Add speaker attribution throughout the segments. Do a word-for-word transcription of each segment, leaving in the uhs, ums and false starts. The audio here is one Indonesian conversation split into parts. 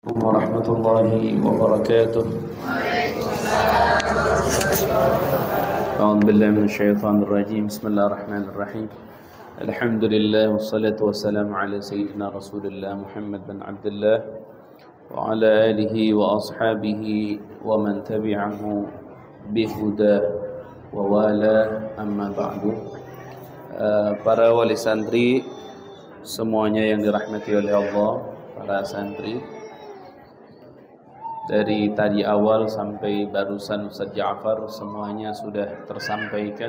Speaker 1: Warahmatullahi wabarakatuh. A'udzu billahi minasyaitonir rajim. Bismillahirrahmanirrahim. Alhamdulillah wassalatu wassalamu ala sayyidina Rasulillah Muhammad bin Abdullah wa ala alihi wa ashabihi wa man tabi'ahu bihuda wa wala, amma ba'du. Uh, para wali santri semuanya yang dirahmati oleh Allah, para santri, dari tadi awal sampai barusan Ustaz Ja'far semuanya sudah tersampaikan.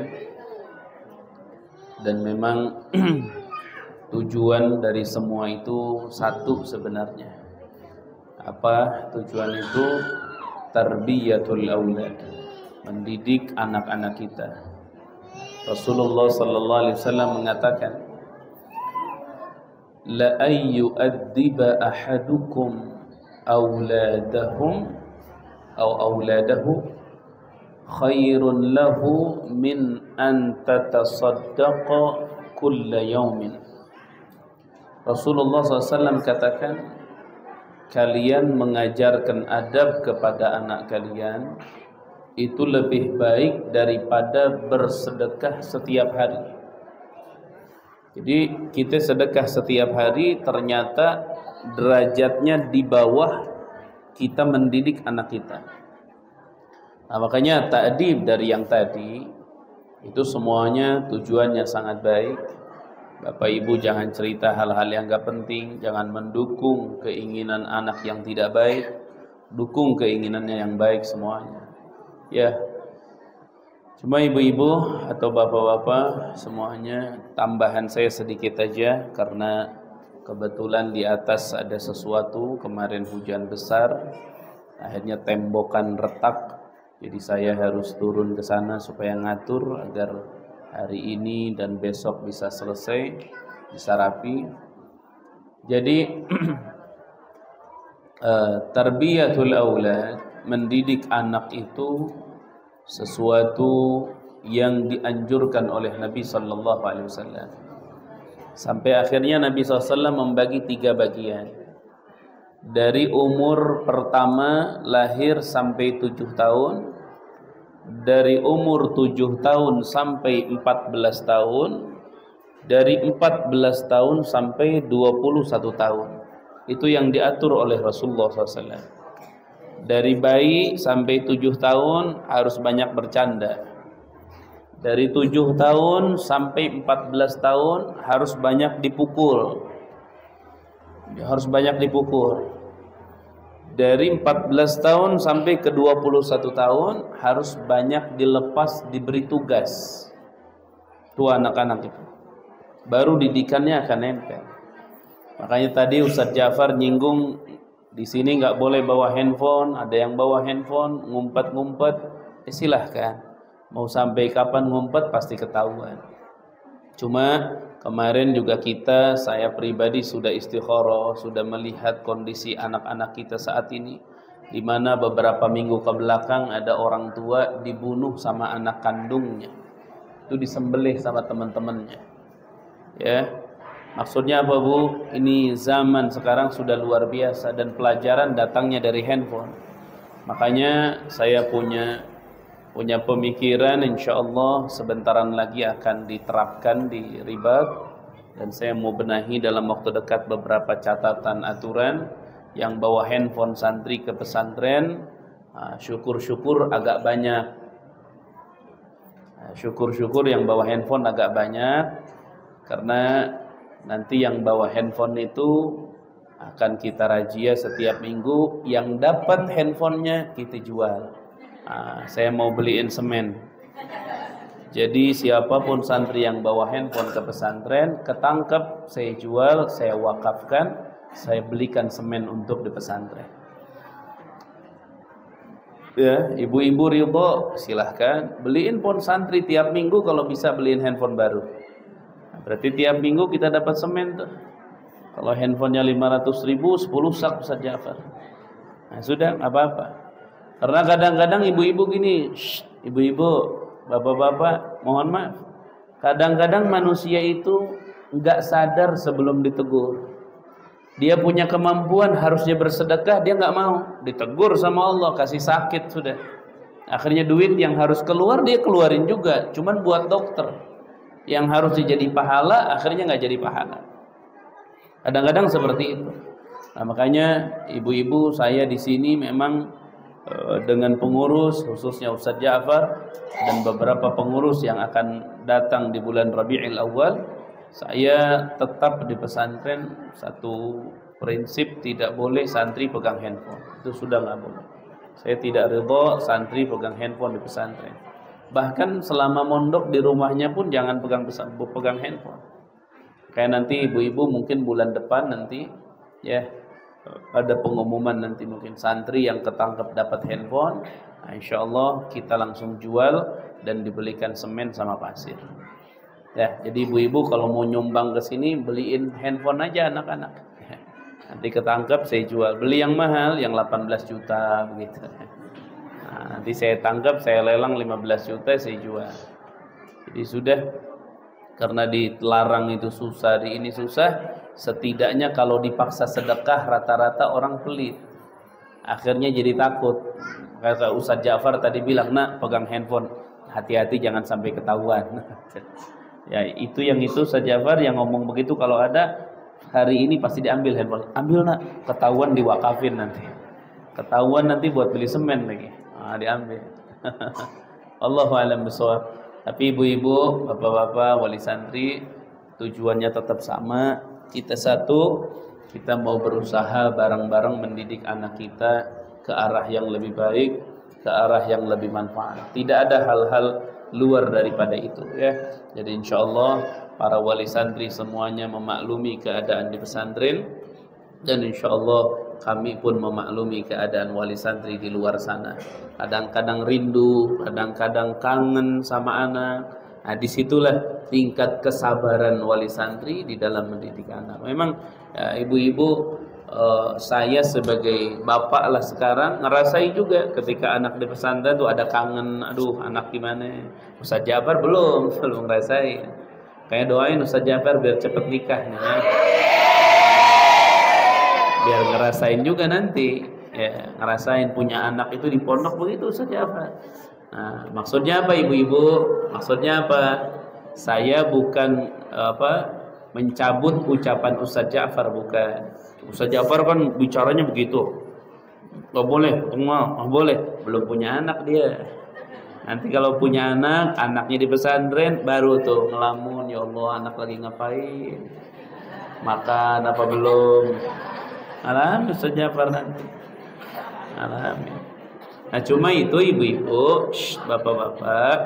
Speaker 1: Dan memang tujuan dari semua itu satu sebenarnya. Apa tujuan itu? Tarbiyatul aulad, mendidik anak-anak kita. Rasulullah sallallahu alaihi wasallam mengatakan, la ayyu'addiba ahadukum auladahum atau auladahu khairun lahu min an tatasaddaqa kulla yaumin. Rasulullah sallallahu alaihi wasallam katakan, kalian mengajarkan adab kepada anak kalian itu lebih baik daripada bersedekah setiap hari. Jadi kita sedekah setiap hari, ternyata derajatnya di bawah kita mendidik anak kita. Nah, makanya ta'dib dari yang tadi itu semuanya tujuannya sangat baik. Bapak Ibu jangan cerita hal-hal yang gak penting, jangan mendukung keinginan anak yang tidak baik, dukung keinginannya yang baik semuanya. Ya. Cuma ibu-ibu atau bapak-bapak semuanya, tambahan saya sedikit aja karena kebetulan di atas ada sesuatu, kemarin hujan besar, akhirnya tembokan retak, jadi saya harus turun ke sana supaya ngatur agar hari ini dan besok bisa selesai, bisa rapi. Jadi uh, tarbiyatul aulad, mendidik anak itu sesuatu yang dianjurkan oleh Nabi sallallahu alaihi wasallam. Sampai akhirnya Nabi shallallahu alaihi wasallam membagi tiga bagian. Dari umur pertama lahir sampai tujuh tahun, dari umur tujuh tahun sampai empat belas tahun, dari empat belas tahun sampai dua puluh satu tahun. Itu yang diatur oleh Rasulullah shallallahu alaihi wasallam. Dari bayi sampai tujuh tahun harus banyak bercanda. Dari tujuh tahun sampai empat belas tahun harus banyak dipukul. Harus banyak dipukul. Dari empat belas tahun sampai ke dua puluh satu tahun harus banyak dilepas, diberi tugas. Itu anak-anak itu. Baru didikannya akan nempel. Makanya tadi Ustaz Ja'far nyinggung, di sini nggak boleh bawa handphone. Ada yang bawa handphone, ngumpet-ngumpet, eh, silahkan. Mau sampai kapan ngumpet pasti ketahuan. Cuma kemarin juga kita, saya pribadi sudah istikharah, sudah melihat kondisi anak-anak kita saat ini, di mana beberapa minggu ke belakang ada orang tua dibunuh sama anak kandungnya. Itu disembelih sama teman-temannya. Ya, maksudnya apa Bu? Ini zaman sekarang sudah luar biasa dan pelajaran datangnya dari handphone. Makanya saya punya punya pemikiran, insya Allah sebentaran lagi akan diterapkan di Ribat, dan saya mau benahi dalam waktu dekat beberapa catatan aturan. Yang bawa handphone santri ke pesantren, syukur-syukur agak banyak. Syukur-syukur yang bawa handphone agak banyak, karena nanti yang bawa handphone itu akan kita razia setiap minggu. Yang dapat handphonenya kita jual. Nah, saya mau beliin semen. Jadi siapapun santri yang bawa handphone ke pesantren, ketangkep, saya jual, saya wakafkan, saya belikan semen untuk di pesantren. Ya, ibu-ibu ridho, silahkan beliin pon santri tiap minggu, kalau bisa beliin handphone baru. Nah, berarti tiap minggu kita dapat semen tuh. Kalau handphonenya lima ratus ribu, sepuluh sak Ustaz Ja'far. Nah, sudah, apa-apa. Karena kadang-kadang ibu-ibu gini, ibu-ibu, bapak-bapak, mohon maaf. Kadang-kadang manusia itu nggak sadar sebelum ditegur. Dia punya kemampuan harusnya bersedekah, dia nggak mau, ditegur sama Allah, kasih sakit sudah. Akhirnya duit yang harus keluar dia keluarin juga, cuman buat dokter. Yang harusnya jadi pahala akhirnya nggak jadi pahala. Kadang-kadang seperti itu. Nah, makanya ibu-ibu saya di sini memang e, dengan pengurus khususnya Ustadz Ja'far dan beberapa pengurus yang akan datang di bulan Rabiul Awal, saya tetap di pesantren satu prinsip, tidak boleh santri pegang handphone. Itu sudah nggak boleh. Saya tidak ridho santri pegang handphone di pesantren. Bahkan selama mondok di rumahnya pun jangan pegang pegang handphone. Kayak nanti ibu-ibu mungkin bulan depan nanti ya ada pengumuman nanti mungkin santri yang ketangkep dapat handphone, nah, insya Allah kita langsung jual dan dibelikan semen sama pasir. Ya, jadi ibu-ibu kalau mau nyumbang ke sini beliin handphone aja anak-anak. Nanti ketangkep saya jual. Beli yang mahal, yang delapan belas juta begitu. Nah, nanti saya tangkap, saya lelang lima belas juta, saya jual. Jadi sudah, karena dilarang itu susah, di ini susah, setidaknya kalau dipaksa sedekah rata-rata orang pelit. Akhirnya jadi takut. Kata Ustadz Ja'far tadi bilang, "Nak, pegang handphone, hati-hati jangan sampai ketahuan." Ya, itu yang itu Ustadz Ja'far yang ngomong begitu, kalau ada hari ini pasti diambil handphone. Ambil nak, ketahuan diwakafin nanti. Ketahuan nanti buat beli semen lagi. Ah, diambil. Allahu a'lam bishawab. Tapi ibu-ibu, bapak-bapak, wali santri, tujuannya tetap sama. Kita satu, kita mau berusaha bareng-bareng mendidik anak kita ke arah yang lebih baik, ke arah yang lebih manfaat. Tidak ada hal-hal luar daripada itu ya. Jadi insyaallah para wali santri semuanya memaklumi keadaan di pesantren, dan insyaallah kami pun memaklumi keadaan wali santri di luar sana. Kadang-kadang rindu, kadang-kadang kangen sama anak. Nah, disitulah tingkat kesabaran wali santri di dalam mendidik anak. Memang ya, ibu-ibu, uh, saya sebagai bapak lah sekarang ngerasain juga ketika anak di pesantren tuh ada kangen. Aduh, anak gimana? Ustadz Ja'far belum, belum ngerasain. Kayak doain Ustadz Ja'far biar cepet nikahnya, ya. Biar ngerasain juga nanti, ya, ngerasain punya anak itu di pondok begitu Ustadz Ja'far. Nah, maksudnya apa ibu-ibu? Maksudnya apa? Saya bukan apa mencabut ucapan Ustadz Ja'far, bukan. Ustadz Ja'far kan bicaranya begitu. Gak boleh, nggak boleh. Belum punya anak dia. Nanti kalau punya anak, anaknya di pesantren, baru tuh ngelamun, ya Allah anak lagi ngapain? Makan apa belum? Alhamdulillah Ustadz Ja'far nanti. Alhamdulillah. Nah cuma itu ibu-ibu, bapak-bapak,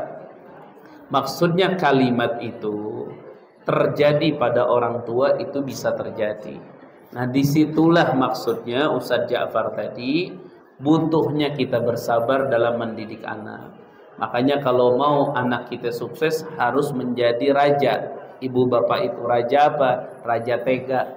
Speaker 1: maksudnya kalimat itu terjadi pada orang tua itu bisa terjadi. Nah disitulah maksudnya Ustadz Ja'far tadi, butuhnya kita bersabar dalam mendidik anak. Makanya kalau mau anak kita sukses harus menjadi raja. Ibu bapak itu raja apa? Raja tega.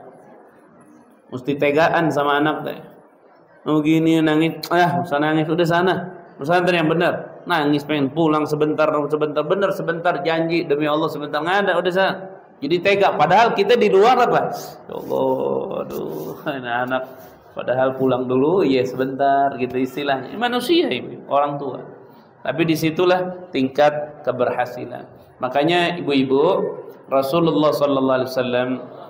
Speaker 1: Mesti tegaan sama anak deh. Oh gini nangis, ah usah nangis, udah sana pesantren yang benar. Nangis pengen pulang sebentar, sebentar benar sebentar, janji demi Allah sebentar, nggak ada, udah sana. Jadi tega, padahal kita di luar apa? Ya Allah, aduh, anak padahal pulang dulu, ya sebentar, gitu istilahnya. Manusia ini, orang tua. Tapi disitulah tingkat keberhasilan. Makanya ibu-ibu, Rasulullah Sallallahu Alaihi Wasallam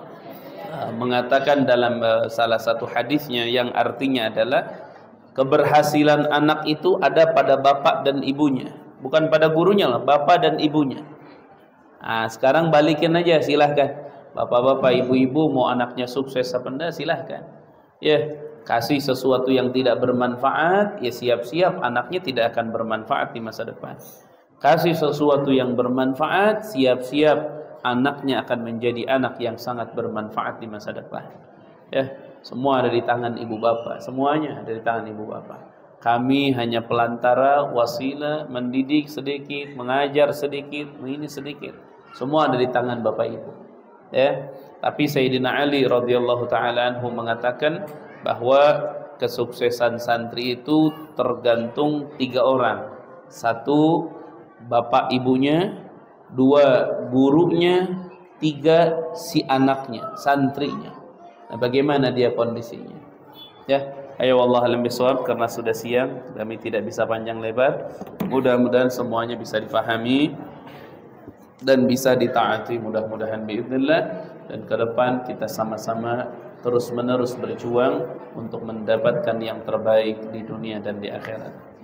Speaker 1: mengatakan dalam uh, salah satu hadisnya yang artinya adalah keberhasilan anak itu ada pada bapak dan ibunya, bukan pada gurunya lah, bapak dan ibunya. Nah, sekarang balikin aja, silahkan bapak-bapak, ibu-ibu mau anaknya sukses apa enggak, silahkan ya. Kasih sesuatu yang tidak bermanfaat, ya siap-siap anaknya tidak akan bermanfaat di masa depan. Kasih sesuatu yang bermanfaat, siap-siap anaknya akan menjadi anak yang sangat bermanfaat di masa depan. Ya, semua ada di tangan ibu bapak, semuanya ada di tangan ibu bapak. Kami hanya pelantara, wasilah, mendidik sedikit, mengajar sedikit, ini sedikit. Semua ada di tangan bapak ibu. Ya, tapi Sayyidina Ali radhiyallahu taala anhu mengatakan bahwa kesuksesan santri itu tergantung tiga orang. Satu, bapak ibunya. Dua, gurunya. Tiga, si anaknya, santrinya. Nah, bagaimana dia kondisinya? Ya, ayo wallahu a'lam bishawab, karena sudah siang, kami tidak bisa panjang lebar. Mudah-mudahan semuanya bisa difahami dan bisa ditaati mudah-mudahan biidznillah, dan ke depan kita sama-sama terus-menerus berjuang untuk mendapatkan yang terbaik di dunia dan di akhirat.